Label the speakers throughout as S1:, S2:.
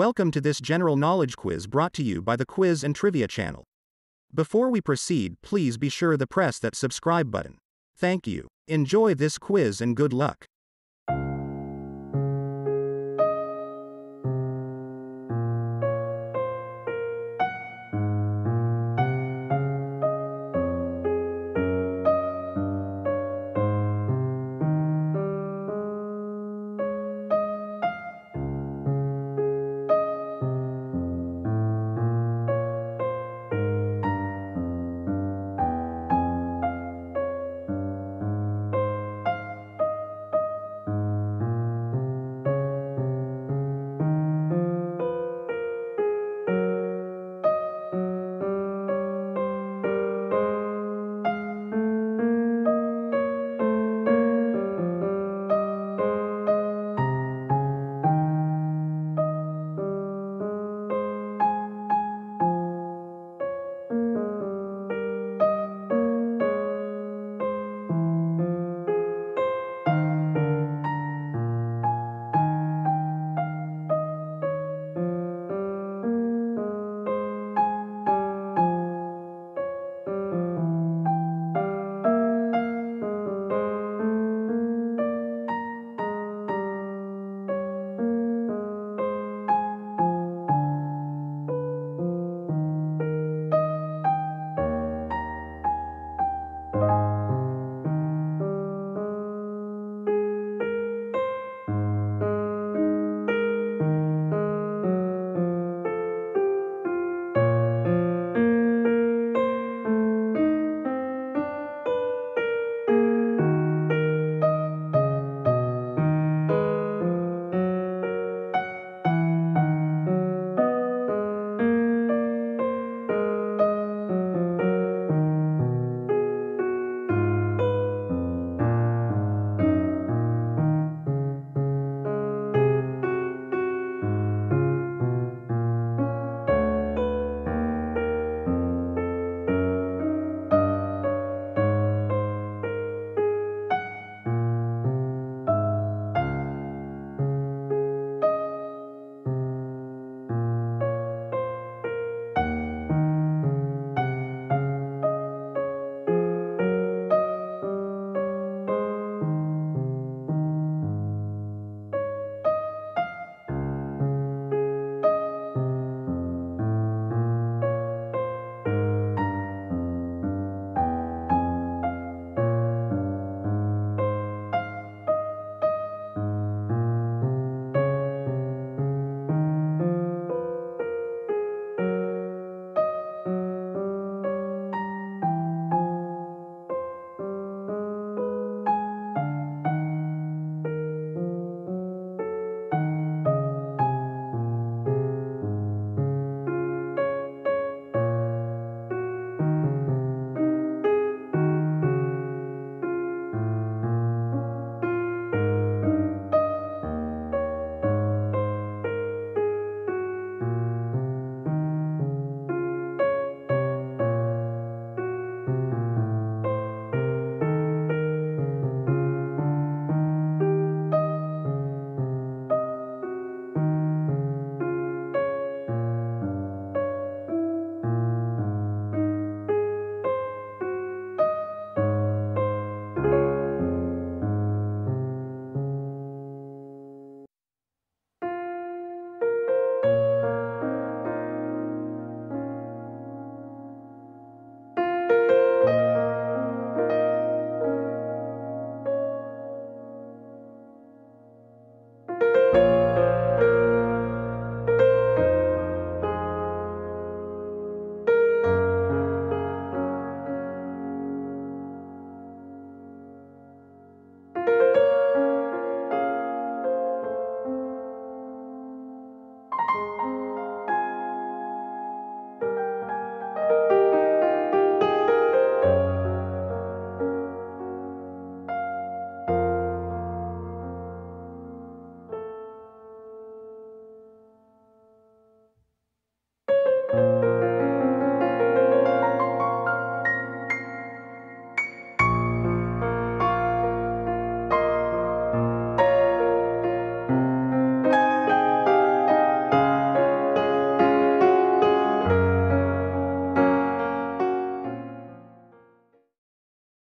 S1: Welcome to this general knowledge quiz brought to you by the Quiz and Trivia channel. Before we proceed, please be sure to press that subscribe button. Thank you. Enjoy this quiz and good luck.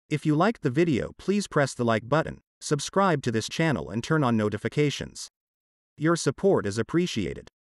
S1: If you liked the video, please press the like button, subscribe to this channel and turn on notifications. Your support is appreciated.